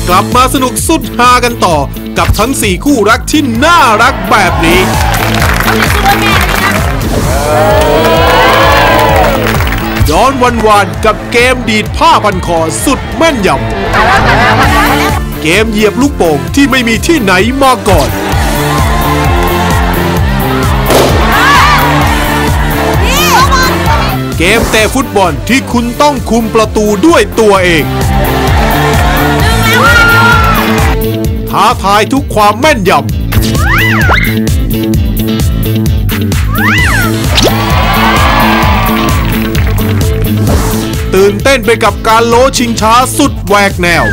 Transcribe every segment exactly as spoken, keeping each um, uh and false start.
กลับมาสนุกสุดฮากันต่อกับทั้งสี่คู่รักที่น่ารักแบบนี้ย้อนวันวานกับเกมดีดผ้าพันคอสุดแม่นยำเกมเหยียบลูกโป่งที่ไม่มีที่ไหนมาก่อนเกมเตะฟุตบอลที่คุณต้องคุมประตูด้วยตัวเองท้าทายทุกความแม่นยำตื่นเต้นไปกับการโลชิงช้าสุดแหวกแนว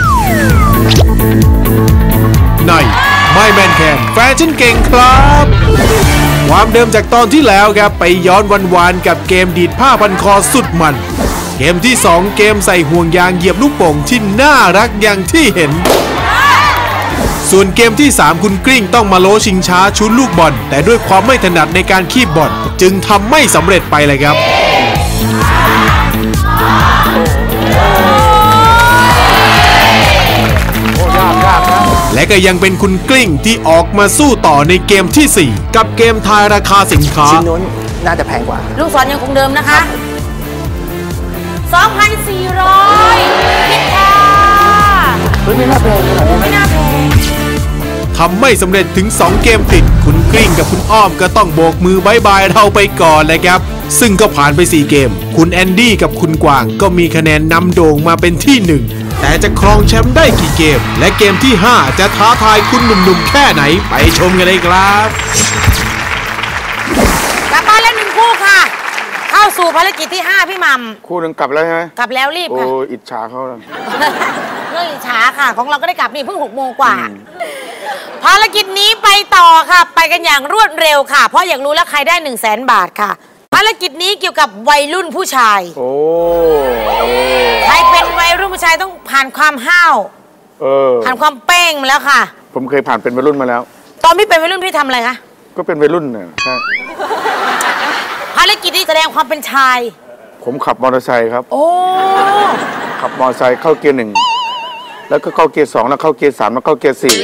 ในไม่แมนแคนแฟชั่นเก่งครับความเดิมจากตอนที่แล้วครับไปย้อนวันวานกับเกมดีดผ้าพันคอสุดมันเกมที่สองเกมใส่ห่วงยางเหยียบลูกโป่งที่น่ารักอย่างที่เห็นส่วนเกมที่สามคุณกริ้งต้องมาโลชิงช้าชุดลูกบอลแต่ด้วยความไม่ถนัดในการคีบบอลจึงทำไม่สำเร็จไปเลยครับและก็ยังเป็นคุณกลิ้งที่ออกมาสู้ต่อในเกมที่สี่กับเกมทายราคาสินค้าชิ้นนู้นน่าจะแพงกว่าลูกศรยังคงเดิมนะคะ สองพันสี่ร้อย ผิดค่ะไม่น่าแพงไม่น่าแพงทำไม่สำเร็จถึงสองเกมติดคุณกลิ้งกับคุณอ้อมก็ต้องโบกมือบายบายเราไปก่อนเลยครับซึ่งก็ผ่านไปสี่เกมคุณแอนดี้กับคุณกวางก็มีคะแนนนำโด่งมาเป็นที่หนึ่งแต่จะครองแชมป์ได้กี่เกมและเกมที่ห้าจะท้าทายคุณหนุ่มๆแค่ไหนไปชมกันเลยครับกลับบ้านแล้วหนึ่งคู่ค่ะเข้าสู่ภารกิจที่ห้าพี่มัมคู่หนึ่งกลับแล้วใช่ไหมกลับแล้วรีบค่ะโอ้อิจฉาเขาเลยเรื่องอิจฉาค่ะของเราก็ได้กลับนี่เพิ่งหกโมงกว่าภารกิจนี้ไปต่อค่ะไปกันอย่างรวดเร็วค่ะเพราะอยากรู้แล้วใครได้หนึ่งแสนบาทค่ะภารกิจนี้เกี่ยวกับวัยรุ่นผู้ชายโอ้ใครเป็นวัยรุ่นผู้ชายต้องผ่านความห้าวผ่านความเป้งมาแล้วค่ะผมเคยผ่านเป็นวัยรุ่นมาแล้วตอนพี่เป็นวัยรุ่นพี่ทำอะไรคะก็เป็นวัยรุ่นเนี่ยใช่ภารกิจนี้แสดงความเป็นชายผมขับมอเตอร์ไซค์ครับโอ้ขับมอเตอร์ไซค์เข้าเกียร์หนึ่งแล้วก็เข้าเกียร์สองแล้วเข้าเกียร์สามแล้วเข้าเกียร์สี่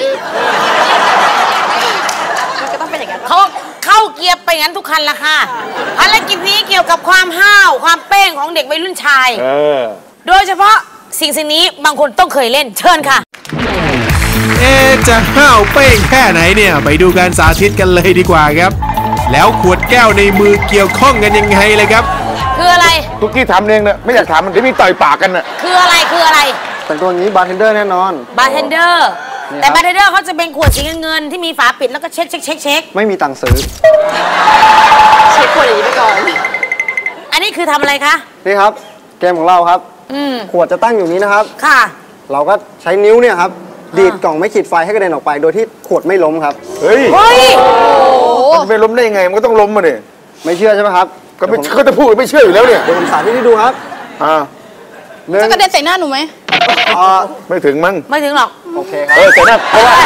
ก็ต้องเป็นอย่างนั้นเขาเข้าเกียร์ไปงั้นทุกคันละค่ะภารกิจนี้เกี่ยวกับความห้าวความเป้งของเด็กวัยรุ่นชายโดยเฉพาะสิ่งสิ่งนี้บางคนต้องเคยเล่นเชิญค่ะเอ๊จะห้าวเป้งแค่ไหนเนี่ยไปดูการสาธิตกันเลยดีกว่าครับแล้วขวดแก้วในมือเกี่ยวข้องกันยังไงเลยครับคืออะไรทุกที่ทำเองเนี่ยไม่อยากถามมันจะมีต่อยปากกันน่ะคืออะไรคืออะไรแต่ตัวนี้บาร์เทนเดอร์แน่นอนบาร์เทนเดอร์แต่บาร์เทนเดอร์เขาจะเป็นขวดสีเงินที่มีฝาปิดแล้วก็เช็คเช็คเช็คเช็คไม่มีตังค์ซื้อเช็คขวดอย่างนี้ไปก่อนอันนี้คือทำอะไรคะนี่ครับเกมของเราครับขวดจะตั้งอยู่นี้นะครับค่ะเราก็ใช้นิ้วเนี่ยครับดีดกล่องไม่ขีดไฟให้กระเด็นออกไปโดยที่ขวดไม่ล้มครับเฮ้ยมันจะไม่ล้มได้ยังไงมันก็ต้องล้มมาดิไม่เชื่อใช่ไหมครับก็ไม่ก็จะพูดไม่เชื่ออยู่แล้วเนี่ยเดี๋ยวผมสาธิตให้ดูครับอ่าจะกระเด็นใส่หน้าหนูไหมไม่ถึงมั้งไม่ถึงหรอกโอเคครับเออใส่หน้าเพราะว่า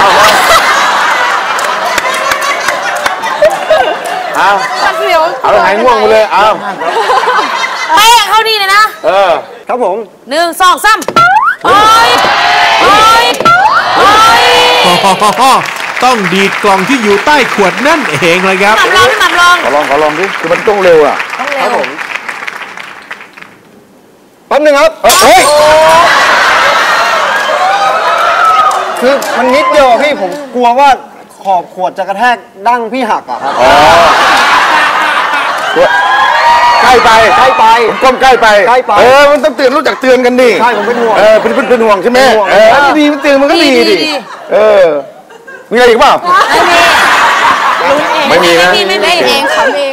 เอาเอาเอาหายง่วงไปเลยเอาเป๊ะเข้าดีเลยนะเออครับผมหนึ่งสองสามโอ้ยโอ้ยโอ้ยต้องดีดกล่องที่อยู่ใต้ขวดนั่นเองเลยครับหม่ำลองพี่หม่ำลองขอลองขอลองดิคือมันต้องเร็วอ่ะต้องเร็วผมแป๊บนึงครับเฮ้ยคือมันนิดเดียวพี่ผมกลัวว่าขอบขวดจะกระแทกดั้งพี่หักอะครับอ๋อใกล้ไปใกล้ไปก้มใกล้ไปใกล้ไปเออมันต้องเตือนรู้จักเตือนกันดิใช่ผมเป็นห่วงเออเป็นเป็นห่วงใช่ไหมเออดีมันเตือนมันก็ดีดิเออมีอะไรอีกเปล่าไม่มีไม่มีนะไม่มีเองขำเอง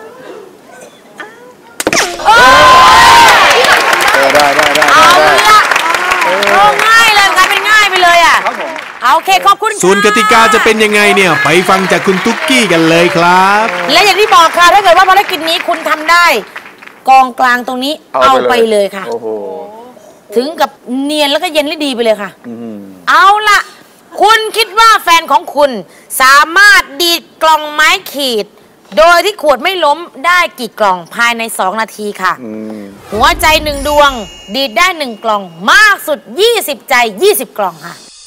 เออได้ได้ได้เอาละง่ายเลยกลายเป็นง่ายไปเลยอ่ะโอเคขอบคุณส่วนกติกาจะเป็นยังไงเนี่ยไปฟังจากคุณตุ๊กกี้กันเลยครับและอย่างที่บอกค่ะถ้าเกิดว่าภารกิจนี้คุณทำได้กองกลางตรงนี้เอาไปเลยค่ะถึงกับเนียนแล้วก็เย็นและดีไปเลยค่ะเอาละคุณคิดว่าแฟนของคุณสามารถดีดกล่องไม้ขีดโดยที่ขวดไม่ล้มได้กี่กล่องภายในสองนาทีค่ะหัวใจหนึ่งดวงดีดได้หนึ่งกล่องมากสุดยี่สิบใจยี่สิบกล่องค่ะ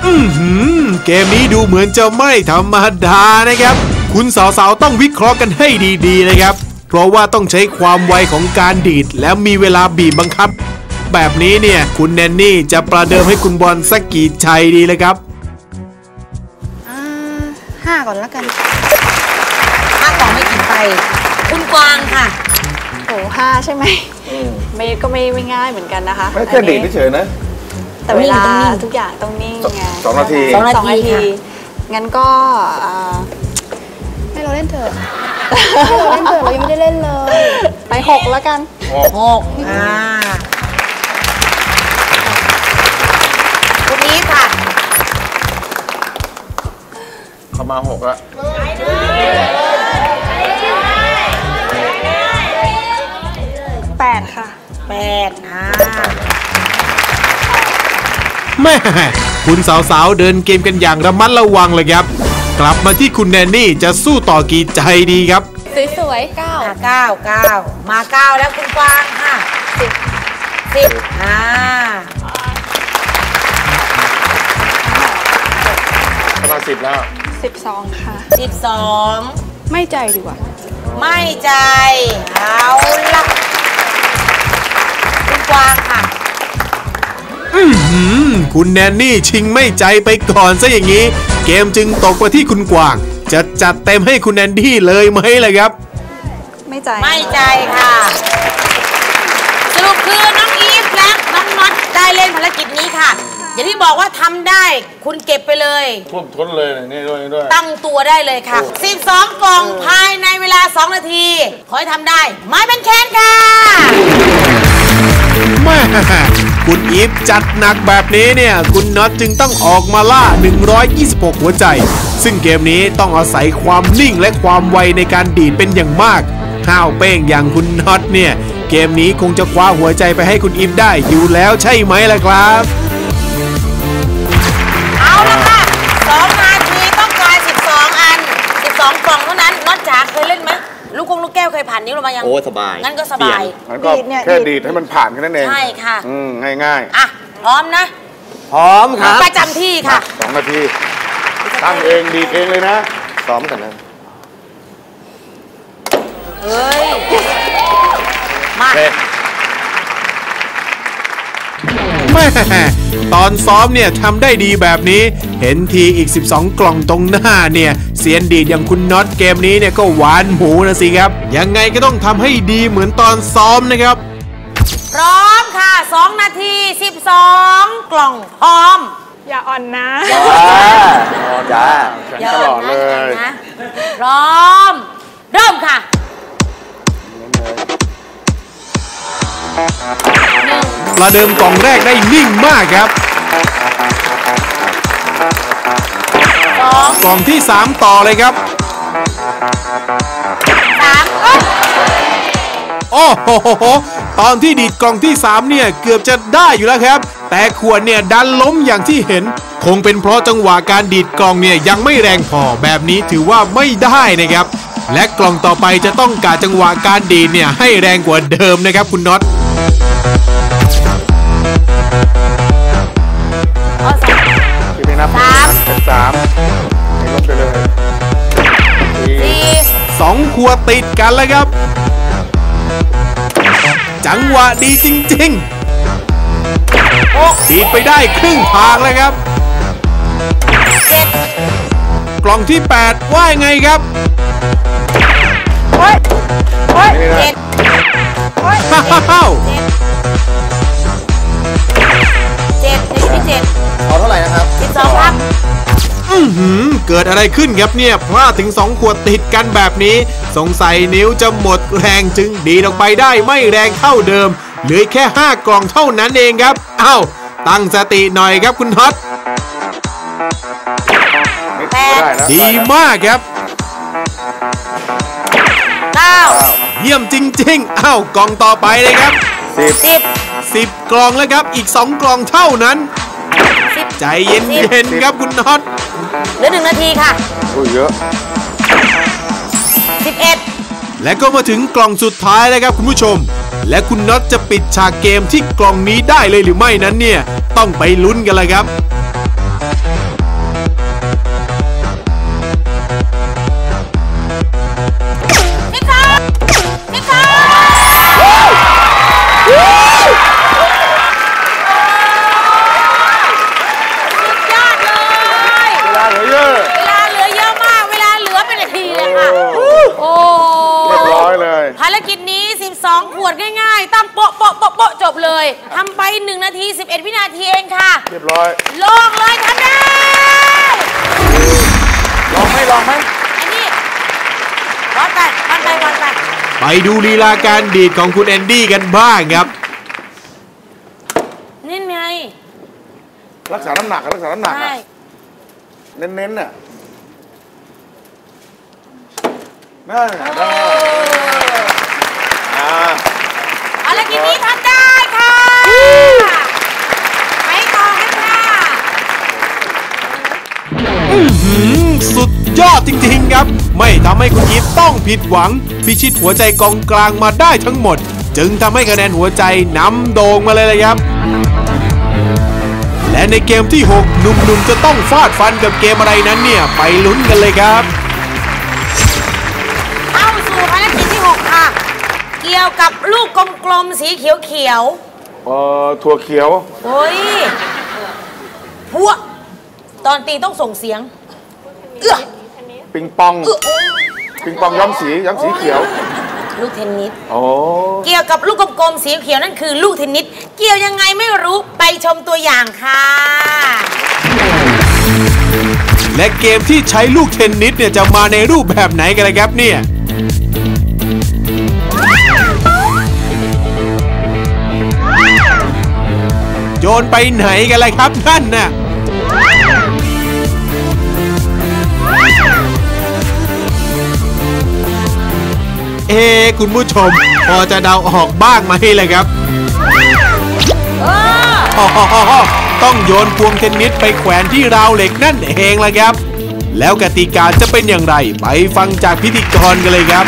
อือหือเกมนี้ดูเหมือนจะไม่ธรรมดานะครับคุณสาวๆต้องวิเคราะห์กันให้ดีๆนะครับเพราะว่าต้องใช้ความไวของการดีดและมีเวลาบีบบังคับแบบนี้เนี่ยคุณแนนนี่จะประเดิมให้คุณบอลสักกี่ชัยดีเลยครับอ่าห้าก่อนแล้วกันห้ากล่องไม่กินไปคุณกวางค่ะโอ้ห้าใช่ไหมไม่ก็ไม่ไม่ง่ายเหมือนกันนะคะไม่แค่ดีดเฉยๆนะแต่เวลาทุกอย่างต้องนิ่งไงสองนาทีสองนาทีงั้นก็ให้เราเล่นเถอะให้เราเล่นเถอะเรายังไม่ได้เล่นเลยไปหกแล้วกันหกอ่าคุณนี้ค่ะเข้ามาหกแล้วแปดค่ะแปดอ่าแม่คุณสาวๆเดินเกมกันอย่างระมัดระวังเลยครับกลับมาที่คุณแนนนี่จะสู้ต่อกี่ใจดีครับสวยๆเก้าเก้าเก้ามาเก้าแล้วคุณกวางค่ะสิบสิบอ่าประมาณสิบแล้วสิบสองค่ะสิบสองไม่ใจดีกว่าไม่ใจเอาละคุณกวางค่ะอือหือคุณแนนนี่ชิงไม่ใจไปก่อนซะอย่างนี้เกมจึงตกไปที่คุณกวางจะจัดเต็มให้คุณแนนนี่เลยไหมล่ะครับไม่ใจไม่ใจค่ะสรุปคือน้องอีฟและน้องน็อตได้เล่นภารกิจนี้ค่ะอย่างที่บอกว่าทำได้คุณเก็บไปเลยท่วมท้นเลยนี่ด้วยด้วยตั้งตัวได้เลยค่ะสิบสองกล่องภายในเวลาสองนาทีขอให้ทำได้ไม้เป็นแคนค่ะแม่คุณอีฟจัดหนักแบบนี้เนี่ยคุณน็อตจึงต้องออกมาล่าหนึ่งร้อยยี่สิบหกหัวใจซึ่งเกมนี้ต้องอาศัยความนิ่งและความไวในการดีดเป็นอย่างมากห้าวเป้งอย่างคุณน็อตเนี่ยเกมนี้คงจะคว้าหัวใจไปให้คุณอีฟได้อยู่แล้วใช่ไหมล่ะครับเอาละค่ะสองนาทีต้องการสิบสองอันสิบสองกล่องเท่านั้นน็อตจ๋าเคยเล่นไหมลูกกงลูกแก้วเคยผ่านนิ้วลงมายังโอ้สบายงั้นก็สบายมันก็แค่ดีดให้มันผ่านแค่นั้นเองใช่ค่ะอืมง่ายๆอ่ะพร้อมนะพร้อมครับประจำที่ค่ะสองนาทีตั้งเองดีดเองเลยนะซ้อมกันนะเฮ้ยมาแม่ตอนซ้อมเนี่ยทำได้ดีแบบนี้เห็นทีอีกสิบสองกล่องตรงหน้าเนี่ยเซียนดีดอย่างคุณน็อตเกมนี้เนี่ยก็หวานหมูนะสิครับยังไงก็ต้องทำให้ดีเหมือนตอนซ้อมนะครับพร้อมค่ะสองนาทีสิบสองกล่องพร้อมอย่าอ่อนนะจ้าอย่าอ่อนเลยพร้อมเริ่มค่ะประเดิมกล่องแรกได้นิ่งมากครับกล่องที่สามต่อเลยครับสามโอ้โหตอนที่ดีดกล่องที่สามเนี่ยเกือบจะได้อยู่แล้วครับแต่ขวดเนี่ยดันล้มอย่างที่เห็นคงเป็นเพราะจังหวะการดีดกล่องเนี่ยยังไม่แรงพอแบบนี้ถือว่าไม่ได้นะครับและกล่องต่อไปจะต้องกะจังหวะการดีดเนี่ยให้แรงกว่าเดิมนะครับคุณน็อตสามสามให้ลบไปเลยสี่สองขวดติดกันแล้วครับจังหวะดีจริงๆดีดไปได้ครึ่งทางแล้วครับเจ็ดกล่องที่แปดว่าไงครับโอ้ยโอ้ยเจ็ดโอ้ยเจ็ดเจ็ดที่เจ็ดเอาเท่าไหร่นะครับสิบสองครับอือหือเกิดอะไรขึ้นครับเนี่ยพลาดถึงสองขวดติดกันแบบนี้สงสัยนิ้วจะหมดแรงจึงดีดออกไปได้ไม่แรงเท่าเดิมเหลือแค่ห้ากล่องเท่านั้นเองครับเอ้าตั้งสติหน่อยครับคุณท็อตดีมากครับเก้าเยี่ยมจริงๆเอ้ากล่องต่อไปเลยครับสิบสิบสิบกล่องแล้วครับอีกสองกล่องเท่านั้นใจเย็นๆครับคุณน็อตเหลือหนึ่งนาทีค่ะโอ้เยอะสิบเอ็ดและก็มาถึงกล่องสุดท้ายแล้วครับคุณผู้ชมและคุณน็อตจะปิดฉากเกมที่กล่องนี้ได้เลยหรือไม่นั้นเนี่ยต้องไปลุ้นกันเลยครับจนี้สิบสองขวดง่ายๆตั้งโปะโปะโปะโปะจบเลยทำไปหนึ่งนาทีสิบเอ็ดวินาทีเองค่ะเรียบร้อยลงเลยทำได้ลองไหมลองไหมไอ้นี่วัดไปวัดไปวัดไปไปดูลีลาการดีดของคุณแอนดี้กันบ้างครับนี่ไงรักษาน้ำหนักรักษาน้ำหนักเน้นๆน่ะน่าได้อะไรกินนี้ทำได้ค่ะไปต่อกันค่ะสุดยอดจริงๆครับไม่ทำให้คุณอีฟต้องผิดหวังพิชิตหัวใจกองกลางมาได้ทั้งหมดจึงทำให้คะแนนหัวใจนำโด่งมาเลยละครับและในเกมที่หกหนุ่มๆจะต้องฟาดฟันกับเกมอะไรนั้นเนี่ยไปลุ้นกันเลยครับเข้าสู่ภารกิจที่หกค่ะเกี่ยวกับลูกกลมๆสีเขียวๆเอ่อถั่วเขียวโอ้ยพวกตอนตีต้องส่งเสียงเอื้อปิงปองปิงปองย้อมสีย้อมสีเขียวลูกเทนนิสโอ้เกี่ยวกับลูกกลมๆสีเขียวนั่นคือลูกเทนนิสเกี่ยวยังไงไม่รู้ไปชมตัวอย่างค่ะและเกมที่ใช้ลูกเทนนิสเนี่ยจะมาในรูปแบบไหนกันล่ะครับเนี่ยโยนไปไหนกันล่ะครับนั่นน่ะเอ๊คุณผู้ชมพอจะเดาออกบ้างไหมเลยครับต้องโยนพวงเทนนิสไปแขวนที่ราวเหล็กนั่นเองล่ะครับแล้วกติกาจะเป็นอย่างไรไปฟังจากพิธีกรกันเลยครับ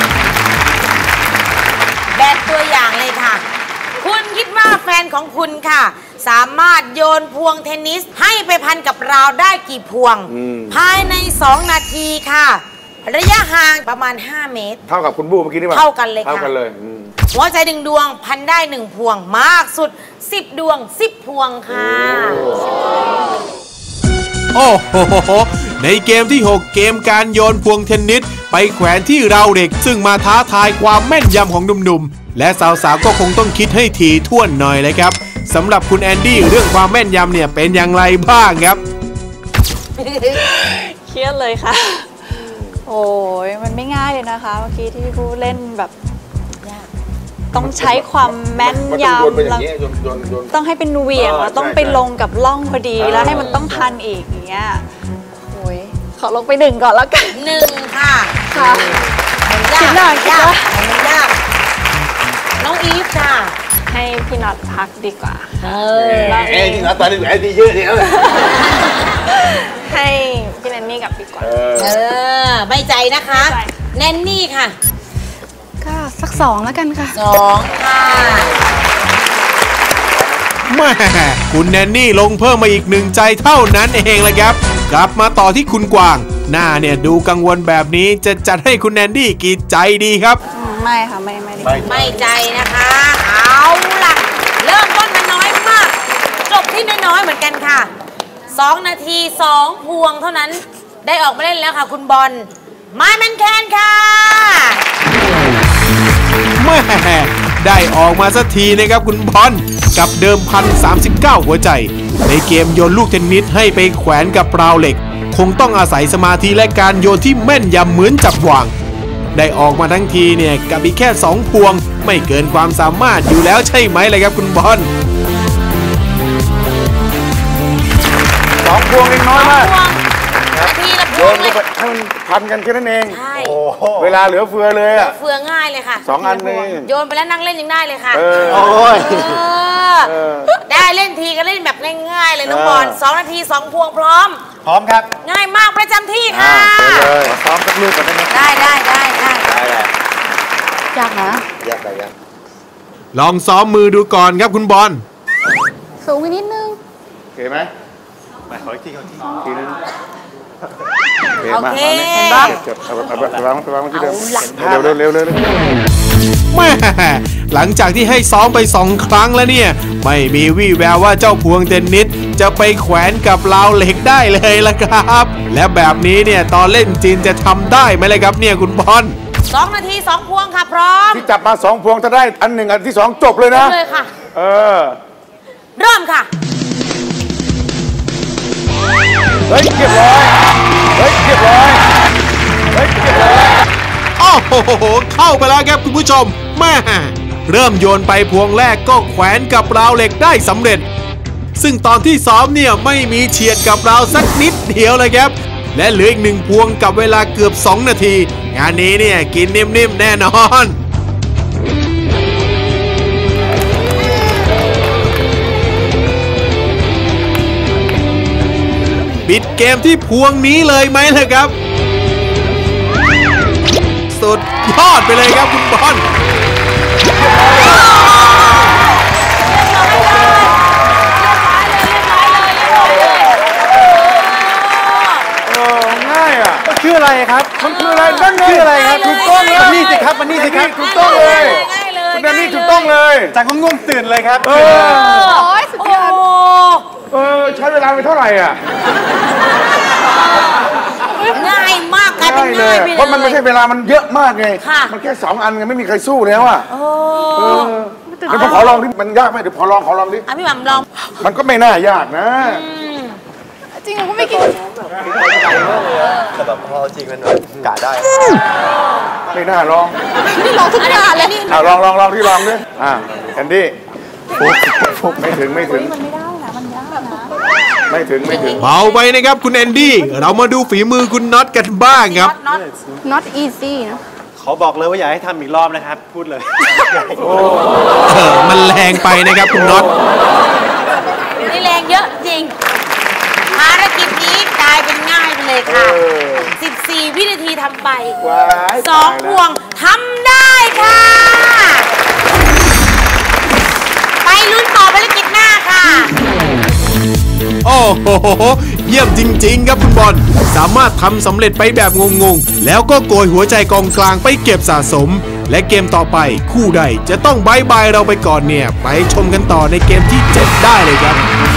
แบบตัวอย่างเลยค่ะคุณคิดว่าแฟนของคุณค่ะสามารถโยนพวงเทนนิสให้ไปพันกับราวได้กี่พวงภายในสองนาทีค่ะระยะห่างประมาณห้าเมตรเท่ากับคุณบูเมื่อกี้นี่ป่ะเท่ากันเลยค่ะเท่ากันเลยหัวใจหนึ่งดวงพันได้หนึ่งพวงมากสุดสิบดวงสิบพวงค่ะโอ้โหในเกมที่หกเกมการโยนพวงเทนนิสไปแขวนที่ราวเหล็กซึ่งมาท้าทายความแม่นยำของหนุ่มๆและสาวๆก็คงต้องคิดให้ถี่ถ้วนหน่อยเลยครับสำหรับคุณแอนดี้เรื่องความแม่นยำเนี่ยเป็นอย่างไรบ้างครับเครียดเลยค่ะโอ้ยมันไม่ง่ายเลยนะคะเมื่อกี้ที่ผู้เล่นแบบต้องใช้ความแม่นยำต้องให้เป็นเหวี่ยงแล้วต้องไปลงกับล่องพอดีแล้วให้มันต้องพันอีกอย่างเงี้ยโอ้ยขอลงไปหนึ่งก่อนแล้วกันหนึ่งค่ะค่ะมันยากยากมันยากน้องอีฟค่ะให้พี่น็อตพักดีกว่าเออเอ้ยพี่น็อตตอนนี้แหวนดีเยอะเนี่ยให้พี่แนนนี่กับพี่กวางเออไม่ใจนะคะแนนนี่ค่ะก็สักสองแล้วกันค่ะสองค่ะแม่คุณแนนนี่ลงเพิ่มมาอีกหนึ่งใจเท่านั้นเองเลยครับกลับมาต่อที่คุณกวางหน้าเนี่ยดูกังวลแบบนี้จะจัดให้คุณแนนนี่กี่ใจดีครับไม่ค่ะไม่ไม่ไม่ใจนะคะเอาล่ะเริ่มต้นมาน้อยมากจบที่น้อยๆเหมือนกันค่ะสองนาทีสองพวงเท่านั้นได้ออกมาเล่นแล้วค่ะคุณบอลไม้แมนแคนค่ะแม่ได้ออกมาสักทีนะครับคุณบอลกับเดิมพันสามสิบเก้าหัวใจในเกมโยนลูกเทนนิสให้ไปแขวนกับราวเหล็กคงต้องอาศัยสมาธิและการโยนที่แม่นยำเหมือนจับวางได้ออกมาทั้งทีเนี่ยกับอีกแค่สองพวงไม่เกินความสามารถอยู่แล้วใช่ไหมเลยครับคุณบอลสองพวงเล็กน้อยมากนาทีละพวงเลยให้มันพันกันแค่นั้นเองเวลาเหลือเฟือเลยอ่ะเฟือง่ายเลยค่ะสองอันนี้โยนไปแล้วนั่งเล่นยังได้เลยค่ะโอ้ยได้เล่นทีก็เล่นแบบง่ายๆเลยน้องบอลสองนาทีสองพวงพร้อมพร้อมครับง่ายมากประจำที่ค่ะเลยซ้อมสักลูกก่อนได้ไหมได้ได้ได้ได้ยากนะยากไปยากลองซ้อมมือดูก่อนครับคุณบอลสูงอีกนิดนึงโอเคไหมไปขออีกทีขออีกทีนึงโอเคเห็นปะเอาไปวางไปวางที่เดิมเร็วเร็วเร็วเร็วแม่หลังจากที่ให้ซ้อมไปสองครั้งแล้วเนี่ยไม่มีวี่แววว่าเจ้าพวงเทนนิสจะไปแขวนกับราวเหล็กได้เลยละครับและแบบนี้เนี่ยตอนเล่นจีนจะทำได้ไหมเลยครับเนี่ยคุณบอลสองนาทีสองพวงค่ะพร้อมที่จับมาสองพวงถ้าได้อันหนึ่งอันที่สองจบเลยนะเลยค่ะเออเริ่มค่ะเฮ้ยเรียบร้อยเฮ้ยเรียบร้อยเฮ้ยเรียบร้อยโอ้โหเข้าไปแล้วครับคุณผู้ชมแม่เริ่มโยนไปพวงแรกก็แขวนกับราวเหล็กได้สำเร็จซึ่งตอนที่ซ้อมเนี่ยไม่มีเฉียดกับราวสักนิดเดียวเลยครับและเหลืออีกหนึ่งพวงกับเวลาเกือบสองนาทีงานนี้เนี่ยกินนิ่มๆแน่นอนปิดเกมที่พวงนี้เลยไหมล่ะครับสุดยอดไปเลยครับคุณบอลง่ายอ่ะมันคืออะไรครับมันคืออะไรนั่นคืออะไรครับถูกต้องเลยนี่สิครับมันนี่สิครับถูกต้องเลยคุณแดนนี่ถูกต้องเลยจากง่วงตื่นเลยครับเออโอ้ยสุดยอดเออใช้เวลาไปเท่าไหร่อ่ะง่ายมากกลายเป็นง่ายไปเลยเพราะมันไม่ใช่เวลามันเยอะมากไงมันแค่สองอันไงไม่มีใครสู้แล้วอ่ะโอ้เดี๋ยวผมขอลองดิมันยากไหมเดี๋ยวขอลองขอลองดิอ่ะพี่หม่ำลองมันก็ไม่น่ายากนะจริงๆก็ไม่กินแต่แบบพอจริงมันแบบกะได้ไม่น่าลองนี่ลองทุกอย่างเลยนี่อ่ะลองลองลองที่ลองดิอ่ะแคนดี้ฟุกฟุกไม่ถึงไม่ถึงมันไม่ได้นะมันยากนะไม่ถึงไม่ถึงเบาไปนะครับคุณแอนดี้เรามาดูฝีมือคุณน็อตกันบ้างครับ not easy นะเขาบอกเลยว่าอยากให้ทำอีกรอบนะครับพูดเลยเออมันแรงไปนะครับคุณน็อตนี่แรงเยอะจริงภารกิจนี้กลายเป็นง่ายไปเลยค่ะสิบสี่วินาทีทำไปสองพวงทำได้ค่ะไปลุ้นต่อภารกิจหน้าค่ะโอ้โหเยี่ยมจริงๆครับคุณบอลสามารถทำสำเร็จไปแบบงงๆแล้วก็โกยหัวใจกองกลางไปเก็บสะสมและเกมต่อไปคู่ใดจะต้องบายบายเราไปก่อนเนี่ยไปชมกันต่อในเกมที่เจ็ดได้เลยครับ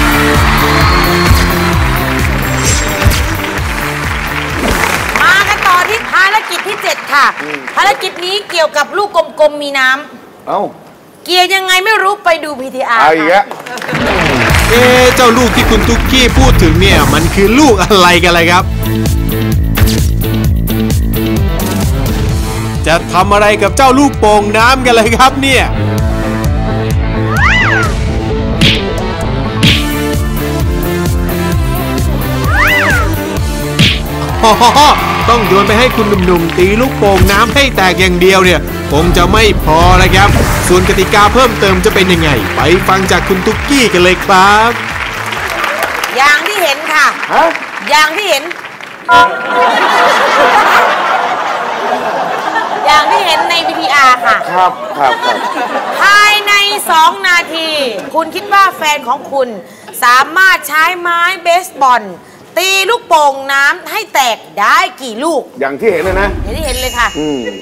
มากันต่อที่ภารกิจที่เจ็ดค่ะภารกิจนี้เกี่ยวกับลูกกลมๆมีน้ำเอ้าเกี่ยวยังไงไม่รู้ไปดู พี ที อาร์ไอ้เงี้ยเอ๊ะเจ้าลูกที่คุณตุ๊กกี้พูดถึงเนี่ยมันคือลูกอะไรกันเลยครับจะทำอะไรกับเจ้าลูกโป่งน้ำกันเลยครับเนี่ยต้องโยนไปให้คุณหนุ่มๆตีลูกโป่งน้ำให้แตกอย่างเดียวเนี่ยคงจะไม่พอนะครับส่วนกติกาเพิ่มเติมจะเป็นยังไงไปฟังจากคุณตุ๊กกี้กันเลยครับอย่างที่เห็นค่ะอย่างที่เห็นอย่างที่เห็นใน วี ที อาร์ ค่ะครับครับภายในสองนาทีคุณคิดว่าแฟนของคุณสามารถใช้ไม้เบสบอลตีลูกโป่งน้ำให้แตกได้กี่ลูกอย่างที่เห็นเลยนะอย่างที่เห็นเลยค่ะ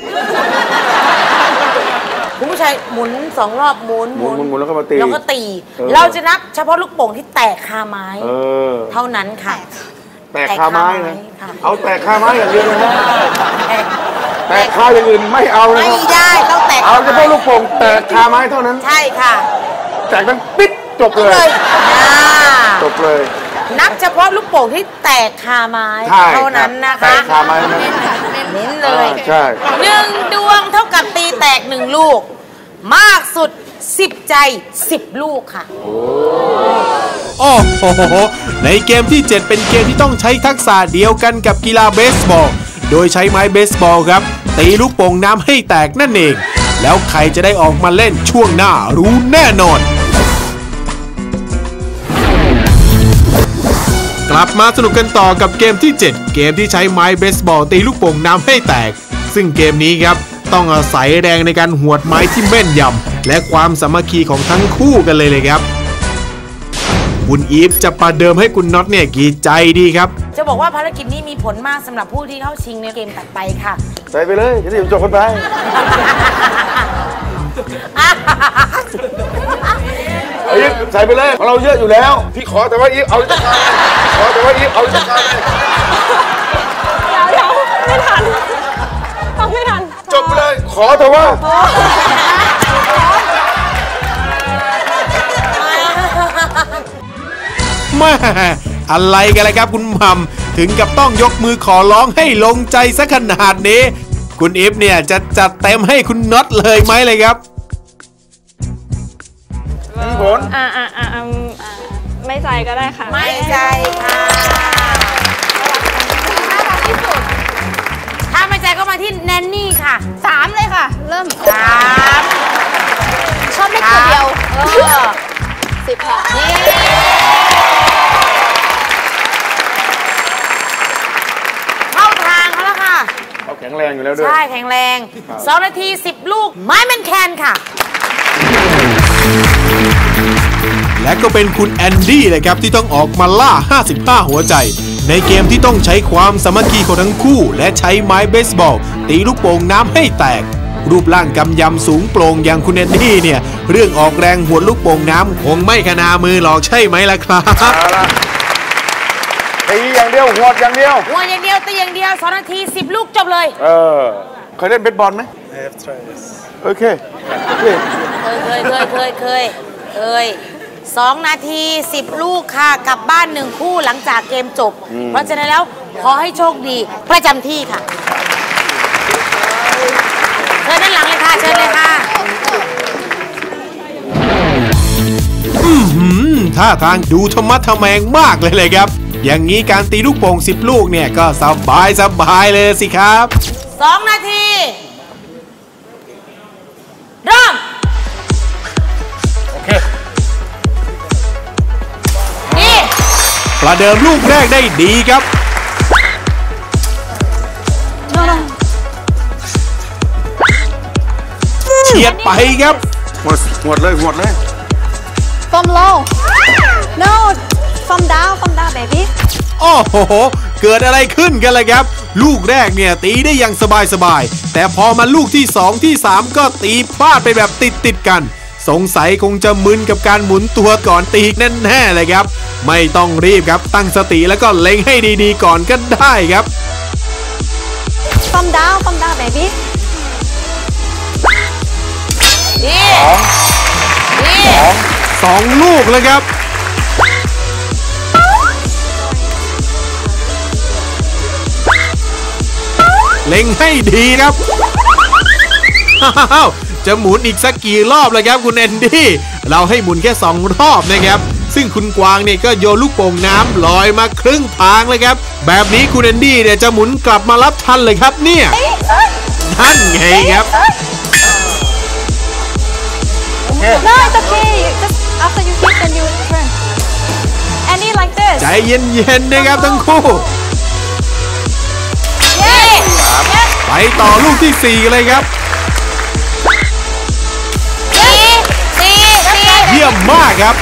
คุณผู้ชายหมุนสองรอบหมุนหมุนหมุนแล้วก็มาตีแล้วก็ตีเราจะนับเฉพาะลูกโป่งที่แตกคาไม้เท่านั้นค่ะแตกคาไม้นะเอาแตกคาไม้อย่างเดียวนะแตกคาอย่างอื่นไม่เอาเลยไม่ได้ต้องแตกเอาเฉพาะลูกโป่งแตกคาไม้เท่านั้นใช่ค่ะแตกมันปิดจบเลยจบเลยนับเฉพาะลูกโป่งที่แตกคาไม้เท่านั้นนะคะแตกคาไม้นะเน้นเลยใช่หนึ่งดวงเท่ากับตีแตกหนึ่งลูกมากสุดสิบใจสิบลูกค่ะโอ้โหในเกมที่เจ็ดเป็นเกมที่ต้องใช้ทักษะเดียวกันกับกีฬาเบสบอลโดยใช้ไม้เบสบอลครับตีลูกโป่งน้ำให้แตกนั่นเองแล้วใครจะได้ออกมาเล่นช่วงหน้ารู้แน่นอนกลับมาสนุกกันต่อกับเกมที่เจ็ดเกมที่ใช้ไม้เบสบอลตีลูกโป่งน้ำให้แตกซึ่งเกมนี้ครับต้องอาศัยแรงในการหวดไม้ที่แม่นยำและความสามัคคีของทั้งคู่กันเลยเลยครับคุณอีฟจะประเดิมให้คุณน็อตเนี่ยกี่ใจดีครับจะบอกว่าภารกิจนี้มีผลมากสำหรับผู้ที่เข้าชิงในเกมต่อไปค่ะใส่ไปเลยจะได้จบกันไปเอาอีฟใส่ไปเลยเราเยอะอยู่แล้วพี่ขอแต่ว่าอีฟเอาจักรขอแต่ว่าอีฟเอาจักรเดี๋ยวเดี๋ยวไม่ทันต้องไม่ทันจบขอเถอะว่าแม่อะไรกันเลยครับคุณหม่ำถึงกับต้องยกมือขอร้องให้ลงใจซะขนาดนี้คุณอิฟเนี่ยจะจัดเต็มให้คุณน็อตเลยไหมเลยครับมีผลอ่าอ่าอ่าไม่ใจก็ได้ค่ะไม่ใจค่ะถ้าไม่ใจก็มาที่แนนนี่ค่ะสามเลยค่ะเริ่มสามชอบเลขตัวเดียวสิบค่ะนี่เข้าทางเขาแล้วค่ะเขาแข็งแรงอยู่แล้วด้วยใช่แข็งแรงสองนาทีสิบลูกไม้แมนแคนค่ะและก็เป็นคุณแอนดี้เลยครับที่ต้องออกมาล่าห้าสิบห้าหัวใจในเกมที่ต้องใช้ความสามัคคีของทั้งคู่และใช้ไม้เบสบอลตีลูกโป่งน้ำให้แตกรูปร่างกำยำสูงโปร่งอย่างคุณแอนดี้เนี่ยเรื่องออกแรงหวดลูกโป่งน้ำคงไม่ขนามือหรอกใช่ไหมล่ะครับตีอย่างเดียวหวดอย่างเดียวหวดอย่างเดียวตีอย่างเดียวสองนาทีสิบลูกจบเลยเออเคยเล่นเบสบอลไหมโอเคโอเคเคยเคยเคยเคยเคยสองนาทีสิบลูกค่ะกลับบ้านหนึ่งคู่หลังจากเกมจบเพราะฉะนั้นแล้วขอให้โชคดีประจำที่ค่ะเชิญด้านหลังเลยค่ะเชิญเลยค่ะอือหือท่าทางดูธรรมะทะแมงมากเลยเลยครับอย่างนี้การตีลูกโป่งสิบลูกเนี่ยก็สบายสบายเลยสิครับสองนาทีเริ่มโอเคนี่ประเดิมลูกแรกได้ดีครับเฉียดไปครับหมดหมดเลยหมดเลย from low no from down from down baby โอ้โหเกิดอะไรขึ้นกันเลยครับลูกแรกเนี่ยตีได้อย่างสบายๆแต่พอมาลูกที่สองที่สามก็ตีพลาดไปแบบติดติดกันสงสัยคงจะมึนกับการหมุนตัวก่อนตีแน่ๆเลยครับไม่ต้องรีบครับตั้งสติแล้วก็เล็งให้ดีๆก่อนก็ได้ครับ from down from down baby นี่นี่สองลูกเลยครับเล็งให้ดีครับจะหมุนอีกสักกี่รอบเลยครับคุณแอนดี้เราให้หมุนแค่สองรอบนะครับซึ่งคุณกวางเนี่ยก็โยนลูกโป่งน้ำลอยมาครึ่งทางเลยครับแบบนี้คุณแอนดี้เนี่ยจะหมุนกลับมารับทันเลยครับเนี่ยนั่นไงครับ No it's okay just after you hit then you turn Andy like this ใจเย็นๆนะครับทั้งคู่ไปต่อลูกที่สี่เลยครับเยี่ยมมากครับ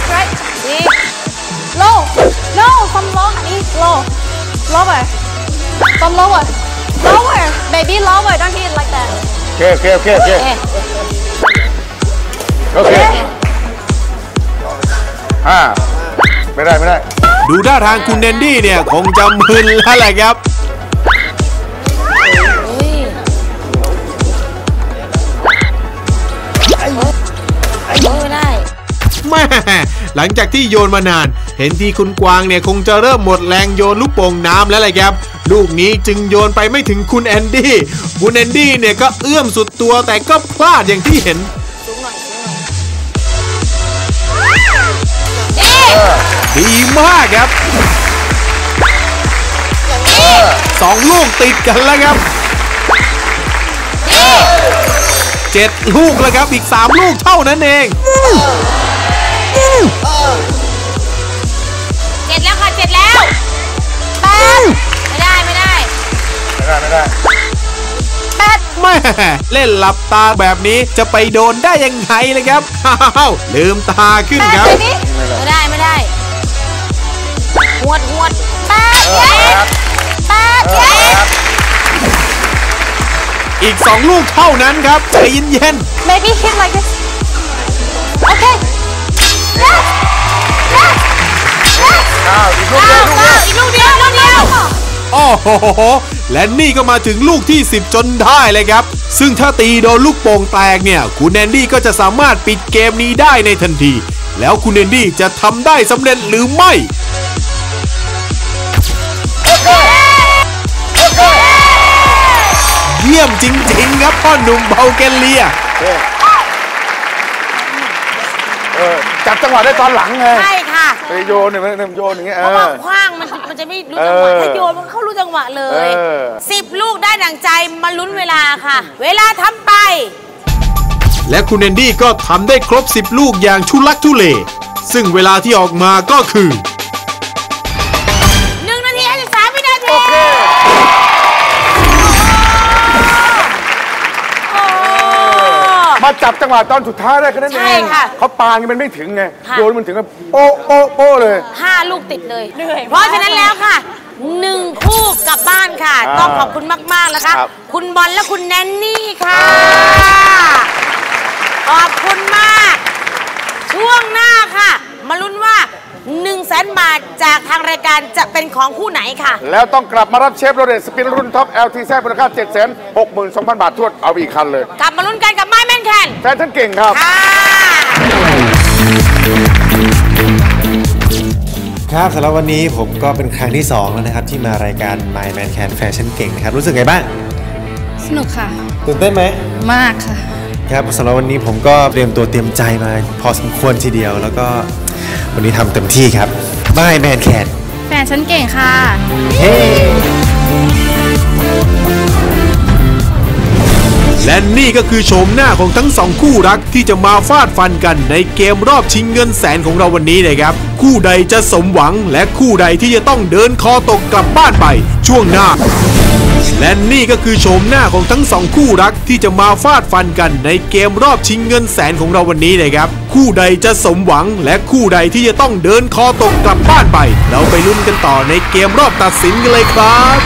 low no from low honey low lower from lower lower baby lower don't hit like that โอเคโอเคโอเคโอเคโอเคอ่าไม่ได้ไม่ได้ดูท่าทางคุณแอนดี้เนี่ยคงจะมึนแล้วแหละครับแม่หลังจากที่โยนมานานเห็นที่คุณกวางเนี่ยคงจะเริ่มหมดแรงโยนลูกโป่งน้ำแล้วแหละครับลูกนี้จึงโยนไปไม่ถึงคุณแอนดี้คุณแอนดี้เนี่ยก็เอื้อมสุดตัวแต่ก็พลาดอย่างที่เห็นดีมากครับสองลูกติดกันแล้วครับเจ็ดลูกแล้วครับอีกสามลูกเท่านั้นเองเจ็ดแล้วค่ะเจ็ดแล้วแปดไม่ได้ไม่ได้ไม่ได้ไม่ได้แปดแม่เล่นหลับตาแบบนี้จะไปโดนได้ยังไงเลยครับอ้าวลืมตาขึ้นครับไม่ได้ไม่ได้หวดหวดแปดแปดอีกสองลูกเท่านั้นครับใจเย็นๆ Maybe hit like this Okay อ้าวอีกลูกเดียวอีกลูกเดียวลูกเดียวโอ้โหและนี่ก็มาถึงลูกที่สิบจนได้เลยครับซึ่งถ้าตีโดนลูกโป่งแตกเนี่ยคุณแอนดี้ก็จะสามารถปิดเกมนี้ได้ในทันทีแล้วคุณแอนดี้จะทำได้สำเร็จหรือไม่เยี่ยมจริงๆครับพ่อหนุ่มเบลแกเรียเออจับจังหวะได้ตอนหลังไงใช่ค่ะไปโยนเนี่ยมันโยนอย่างเงี้ยเพราะว่าคว้างมันมันจะไม่รู้จังหวะถ้าโยนมันเข้ารู้จังหวะเลยสิบลูกได้ดั่งใจมาลุ้นเวลาค่ะเวลาทำไปและคุณแอนดี้ก็ทำได้ครบสิบลูกอย่างชุลักทุเลซึ่งเวลาที่ออกมาก็คือหนึ่งนาทีห้าสิบสามวินาทีมาจับจังหวะตอนสุดท้ายได้แค่นั้นเองเขาปานี่มันไม่ถึงไงโยนมันถึงกับโป๊ะโป๊ะโป๊ะเลยห้าลูกติดเลยเพราะฉะนั้นแล้วค่ะหนึ่งคู่กลับบ้านค่ะต้องขอบคุณมากๆแล้วค่ะคุณบอลและคุณแนนนี่ค่ะขอบคุณมากช่วงหน้าค่ะมาลุ้นว่าหนึ่งแสนบาทจากทางรายการจะเป็นของคู่ไหนค่ะแล้วต้องกลับมารับเชฟโรเลตสปินรุ่นท็อป แอล ที แซด มูลค่า เจ็ดแสนหกหมื่นสองพัน บาททวดเอาอีกคันเลยกลับมาลุ้นกันกับไมแมนแคนแฟนฉันเก่งครับครับสำหรับวันนี้ผมก็เป็นครั้งที่สองแล้วนะครับที่มารายการ My Man Can แฟชั่นเก่งนะครับรู้สึกไงบ้างสนุกค่ะตื่นเต้นไหมมากค่ะครับสำหรับวันนี้ผมก็เตรียมตัวเตรียมใจมาพอสมควรทีเดียวแล้วก็วันนี้ทำเต็มที่ครับ My Man Can แฟชั่นเก่งค่ะเฮ้และนี่ก็คือโฉมหน้าของทั้งสองคู่รักที่จะมาฟาดฟันกันในเกมรอบชิงเงินแสนของเราวันนี้นะครับคู่ใดจะสมหวังและคู่ใดที่จะต้องเดินคอตกกลับบ้านไปช่วงหน้าและนี่ก็คือโฉมหน้าของทั้งสองคู่รักที่จะมาฟาดฟันกันในเกมรอบชิงเงินแสนของเราวันนี้นะครับคู่ใดจะสมหวังและคู่ใดที่จะต้องเดินคอตกกลับบ้านไปเราไปลุ้นกันต่อในเกมรอบตัดสินกันเลยครับ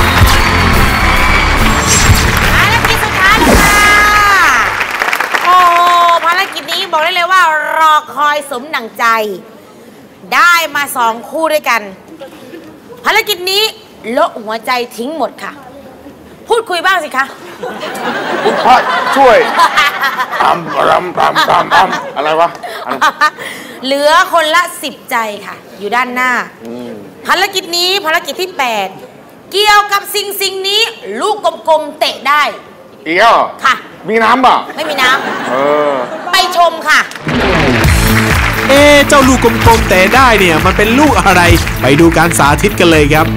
บอกได้เลยว่ารอคอยสมดั่งใจได้มาสองคู่ด้วยกันภารกิจนี้โละหัวใจทิ้งหมดค่ะพูดคุยบ้างสิคะพ่อช่วยตำรำตำตำตำอะไรวะเหลือคนละสิบใจค่ะอยู่ด้านหน้าภารกิจนี้ภารกิจที่แปดเกี่ยวกับสิ่งสิ่งนี้ลูกกลมๆเตะได้อีกแล้วค่ะมีน้ำป่ะไม่มีน้ำเออไปชมค่ะเอ๊เจ้าลูกกลมๆแต่ได้เนี่ยมันเป็นลูกอะไรไปดูการสาธิตกันเลยครับ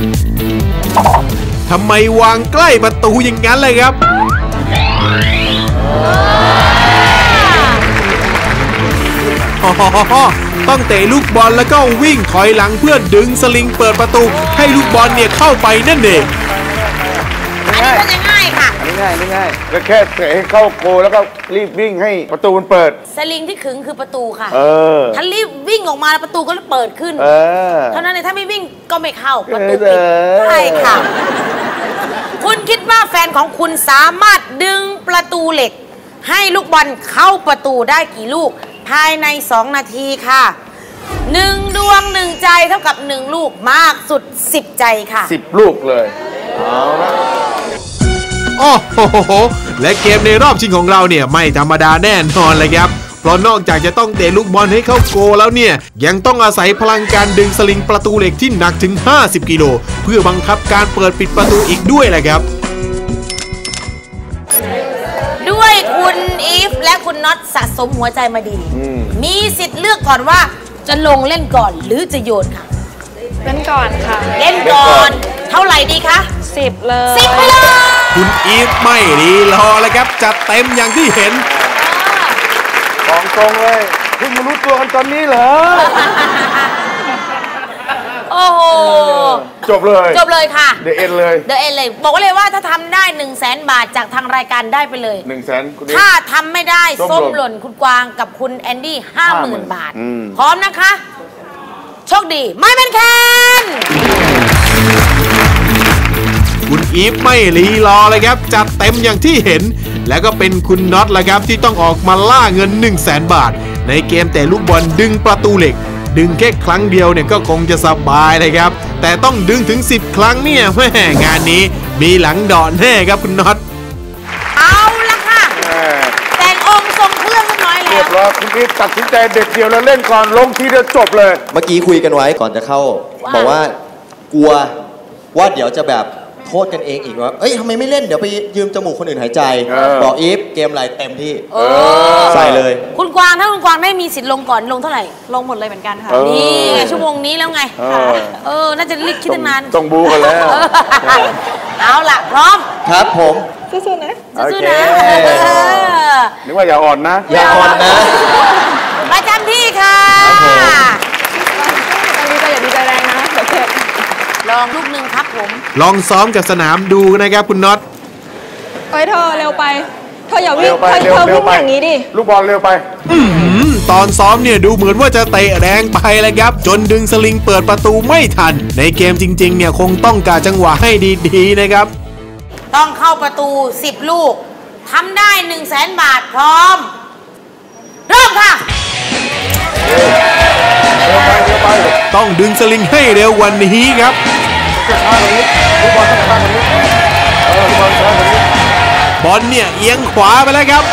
ทำไมวางใกล้ประตูอย่างนั้นเลยครับต้องเตะลูกบอลแล้วก็วิ่งถอยหลังเพื่อดึงสลิงเปิดประตูให้ลูกบอลเนี่ยเข้าไปนั่นเองอันนี้ก็จะง่ายค่ะอันนี้ง่ายนี่ง่ายก็แค่เตะให้เข้าโกแล้วก็รีบวิ่งให้ประตูมันเปิดสลิงที่ขึงคือประตูค่ะเออถ้ารีบวิ่งออกมาประตูก็เปิดขึ้นเออเท่านั้นเลยถ้าไม่วิ่งก็ไม่เข้าประตูปิดใช่ค่ะคุณคิดว่าแฟนของคุณสามารถดึงประตูเหล็กให้ลูกบอลเข้าประตูได้กี่ลูกภายในสองนาทีค่ะหนึ่งดวงหนึ่งใจเท่ากับหนึ่งลูกมากสุดสิบใจค่ะสิบลูกเลยเอาละโอ้โหและเกมในรอบชิงของเราเนี่ยไม่ธรรมดาแน่นอนเลยครับเพราะนอกจากจะต้องเตะลูกบอลให้เข้าโกแล้วเนี่ยยังต้องอาศัยพลังการดึงสลิงประตูเหล็กที่หนักถึงห้าสิบกิโลเพื่อบังคับการเปิดปิดประตูอีกด้วยแหละครับด้วยคุณอีฟและคุณน็อตสะสมหัวใจมาดีมีสิทธิ์เลือกก่อนว่าจะลงเล่นก่อนหรือจะโยนค่ะเล่นก่อนค่ะเล่นก่อนเท่าไหร่ดีคะสิบเลยสิบไปเลยคุณอีฟไม่รีรอเลยครับจัดเต็มอย่างที่เห็นของตรงเลยเพิ่งมารู้ตัวกันตอนนี้เหรอโอ้โหจบเลยจบเลยค่ะเดอะเอ็นเลยเดอะเอ็นเลยบอกเลยว่าถ้าทำได้หนึ่งแสนบาทจากทางรายการได้ไปเลยหนึ่งแสนถ้าทำไม่ได้ส้มหล่นคุณกวางกับคุณแอนดี้ห้าหมื่นบาทพร้อมนะคะโชคดีไม่เป็นแคนคุณอีฟไม่รีรอเลยครับจัดเต็มอย่างที่เห็นแล้วก็เป็นคุณน็อตแหละครับที่ต้องออกมาล่าเงิน หนึ่งแสนบาทในเกมแต่ลูกบอลดึงประตูเหล็กดึงแค่ครั้งเดียวเนี่ยก็คงจะสบายเลยครับแต่ต้องดึงถึงสิบครั้งเนี่ยแม่งานนี้มีหลังดอนแน่ครับคุณน็อตเอารียบร้อยคุณอีฟตัดสินใจเด็ดเดียวแล้วเล่นก่อนลงทีเดียวจบเลยเมื่อกี้คุยกันไว้ก่อนจะเข้าบอกว่ากลัวว่าเดี๋ยวจะแบบโทษกันเองอีกว่าเอ้ยทำไมไม่เล่นเดี๋ยวไปยืมจมูกคนอื่นหายใจบอกอีฟเกมอะไรเต็มที่ใส่เลยคุณกวางถ้าคุณกวางได้มีสิทธิ์ลงก่อนลงเท่าไหร่ลงหมดเลยเหมือนกันค่ะนี่ไงชั่วโมงนี้แล้วไงเออน่าจะรีบคิดตั้งนานต้องบูกันแล้วเอาล่ะพร้อมครับผมสู้ๆนะสู้ๆนะนึกว่าอย่าอ่อนนะอย่าอ่อนนะประจำที่ค่ะดีใจอย่าดีใจแรงนะเดี๋ยวเจ็บลองลูกหนึ่งครับผมลองซ้อมกับสนามดูนะครับคุณน็อตเฮ้ยเธอเร็วไปเธออย่าวิ่งเธอเธอวิ่งอย่างนี้ดิลูกบอลเร็วไปตอนซ้อมเนี่ยดูเหมือนว่าจะเตะแรงไปเลยครับจนดึงสลิงเปิดประตูไม่ทันในเกมจริงๆเนี่ยคงต้องกะจังหวะให้ดีๆนะครับต้องเข้าประตูสิบลูกทำได้หนึ่งแสนบาทพร้อมเริ่มค่ะต้องดึงสลิงให้เร็ววันนี้ครับบอลเนี่ยเอียงขวาไปแล้วครับ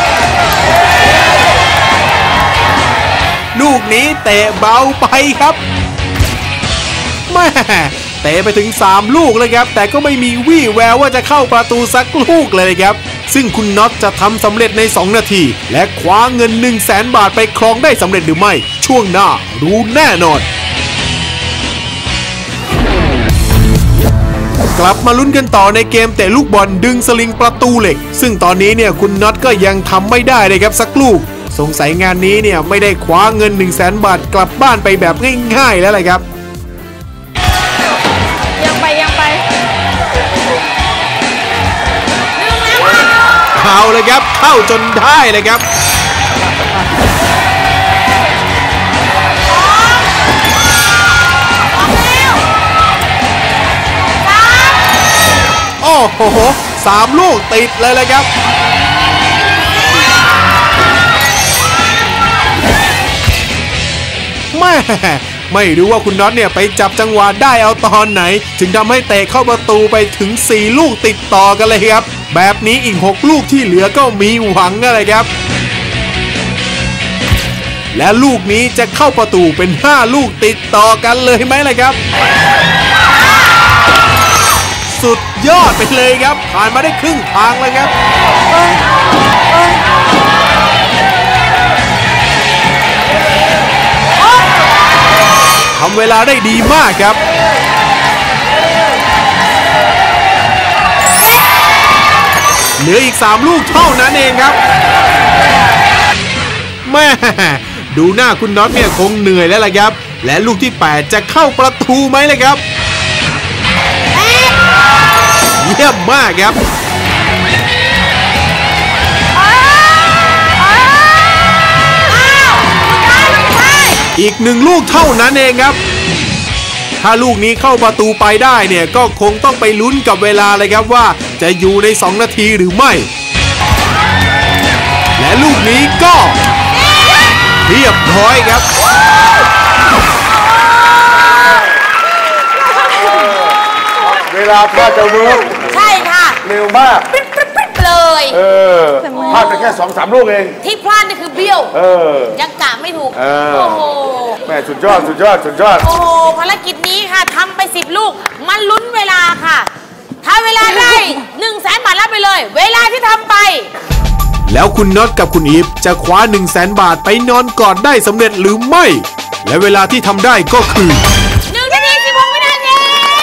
ลูกนี้เตะเบาไปครับแม่เตะไปถึงสามลูกเลยครับแต่ก็ไม่มีวี่แววว่าจะเข้าประตูสักลูกเลยครับซึ่งคุณน็อตจะทำสำเร็จในสองนาทีและคว้าเงิน หนึ่งแสน บาทไปครองได้สำเร็จหรือไม่ช่วงหน้ารู้แน่นอนกลับมาลุ้นกันต่อในเกมเตะลูกบอลดึงสลิงประตูเหล็กซึ่งตอนนี้เนี่ยคุณน็อตก็ยังทำไม่ได้เลยครับสักลูกสงสัยงานนี้เนี่ยไม่ได้คว้าเงิน หนึ่งแสน บาทกลับบ้านไปแบบง่ายๆแล้วเลยครับยังไปยังไปเอาเลยครับเข้าจนได้เลยครับโอ้โหสามลูกติดเลยเลยครับแม่ไม่รู้ว่าคุณน็อตเนี่ยไปจับจังหวะได้เอาตอนไหนจึงทำให้เตะเข้าประตูไปถึงสี่ลูกติดต่อกันเลยครับแบบนี้อีกหกลูกที่เหลือก็มีหวังอะไรครับและลูกนี้จะเข้าประตูเป็นห้าลูกติดต่อกันเลยไหมล่ะครับสุดยอดไปเลยครับผ่านมาได้ครึ่งทางเลยครับทำเวลาได้ดีมากครับเหลืออีกสามลูกเท่านั้นเองครับแม่ดูหน้าคุณน็อตเนี่ยคงเหนื่อยแล้วล่ะครับและลูกที่แปดจะเข้าประตูไหมล่ะครับเยี่ยมมากครับอีกหนึ่งลูกเท่านั้นเองครับถ้าลูกนี้เข้าประตูไปได้เนี่ยก็คงต้องไปลุ้นกับเวลาเลยครับว่าจะอยู่ในสองนาทีหรือไม่และลูกนี้ก็เรียบร้อยครับเวลาพลาดจะเวิร์กใช่ค่ะเร็วมากปิ๊บปิ๊บปิ๊บเลยเออพลาดไปแค่สองสามลูกเองที่พลาดนี่คือเบี้ยวเออยังกะไม่ถูกโอ้โหแม่สุดยอดสุดยอดสุดยอดโอ้โหภารกิจนี้ค่ะทำไปสิบลูกมันลุ้นเวลาค่ะถ้าเวลาได้หนึ่งแสนบาทรับไปเลยเวลาที่ทำไปแล้วคุณน็อตกับคุณอีฟจะคว้าหนึ่งแสนบาทไปนอนกอดได้สำเร็จหรือไม่และเวลาที่ทำได้ก็คือหนึ่งนาทีสิบหกวินาที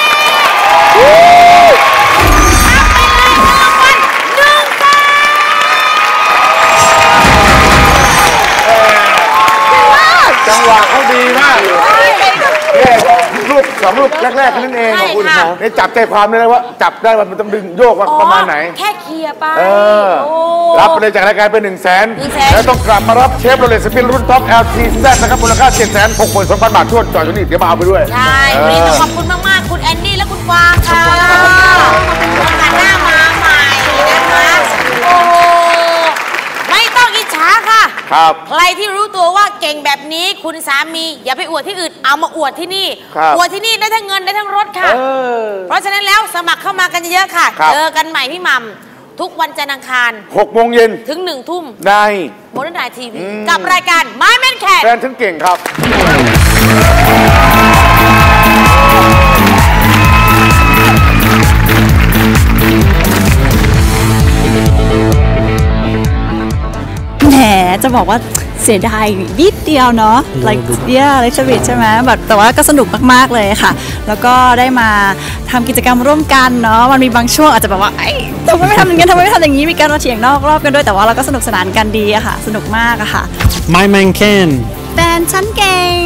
จังหวะเขาดีมากแค่ลูกสองลูกแรกๆนั่นเองขอบคุณครับนี่จับใจความได้ว่าจับได้ว่ามันต้องดึงโยกว่าประมาณไหนแค่เคลียร์ไปรับไปเลยจากรายการเป็นหนึ่งแสนแล้วต้องกลับมารับเชฟโรเลตสปินรุ่นท็อป แอล ที แซด นะครับมูลค่าเจ็ดแสนหกหมื่นสองพันบาททวนจอดอยู่นี่เดี๋ยวมาเอาไปด้วยใช่วันนี้ต้องขอบคุณมากๆคุณแอนดี้และคุณกวางค่ะโอกาสหน้ามาใหม่นะคะโอ้ไม่ต้องอิจฉาค่ะครับใครที่รู้ตัวว่าเก่งแบบนี้คุณสามีอย่าไปอวดที่อื่นเอามาอวดที่นี่อวดที่นี่ได้ทั้งเงินได้ทั้งรถค่ะเพราะฉะนั้นแล้วสมัครเข้ามากันเยอะๆค่ะเจอกันใหม่พี่มัมทุกวันจันทร์อังคารหกโมงเย็นถึงหนึ่งทุ่มในโมเดิร์นไนท์ทีวีกับรายการ My Man Can แฟนฉันเก่งครับแหมจะบอกว่าเสียดายนิดเดียวเนาะ like yeah like ชวิตใช่ไหมแบบแต่ว่าก็สนุกมากๆเลยค่ะแล้วก็ได้มาทำกิจกรรมร่วมกันเนาะมันมีบางช่วงอาจจะแบบว่าไอ้ทำไมไม่ทำอย่างนี้ทำไมไม่ทำอย่างนี้มีการมาเถียงนอกรอบกันด้วยแต่ว่าเราก็สนุกสนานกันดีอะค่ะสนุกมากอะค่ะ My Man Can แฟนฉันเก่ง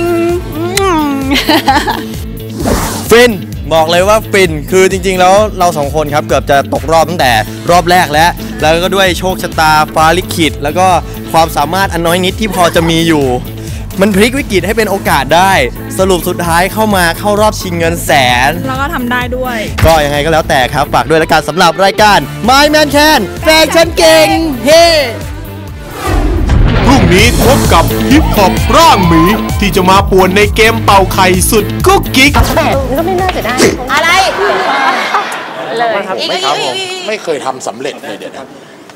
ฟินบอกเลยว่าฟินคือจริงๆแล้วเราสองคนครับเกือบจะตกรอบตั้งแต่รอบแรกแล้วแล้วก็ด้วยโชคชะตาฟ้าลิขิตแล้วก็ความสามารถอันน้อยนิดที่พอจะมีอยู่มันพลิกวิกฤตให้เป็นโอกาสได้สรุปสุดท้ายเข้ามาเข้ารอบชิงเงินแสนแล้วก็ทำได้ด้วยก็ยังไงก็แล้วแต่ครับฝากด้วยละกันสำหรับรายการ My Man Can แฟนฉันเก่งเฮ้พรุ่งนี้พบกับฮิปฮอปร่างหมีที่จะมาป่วนในเกมเป่าไข่สุดกุ๊กกิ๊กอะไรเลยอีกไม่อีกครับอีผกมอีกไม่เคยทำสำเร็จเลยเดี๋ยวนะ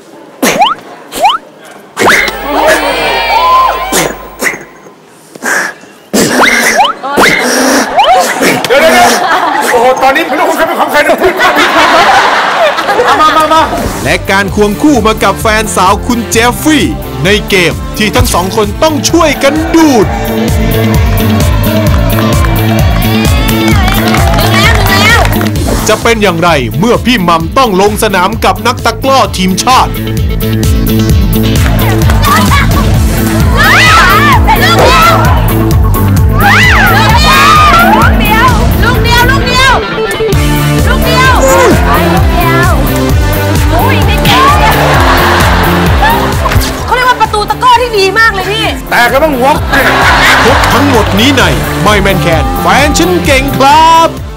เดี๋ยวเดี๋ยวโอ้โหตอนนี้ไม่รู้ใครเป็นของใครนะพูดมามามาและการควงคู่มากับแฟนสาวคุณเจฟฟี่ในเกมที่ทั้งสองคนต้องช่วยกันดูดจะเป็นอย่างไรเมื่อพี่มัมต้องลงสนามกับนักตะกร้อทีมชาติลูกเดียวลูกเดียวลูกเดียวลูกเดียวลูกเดียวโอ้ยไม่เก่งเขาเรียกว่าประตูตะก้อที่ดีมากเลยพี่แต่ก็ต้องวอล์กพบทั้งหมดนี้ใน My Man Can แฟนฉันเก่งครับ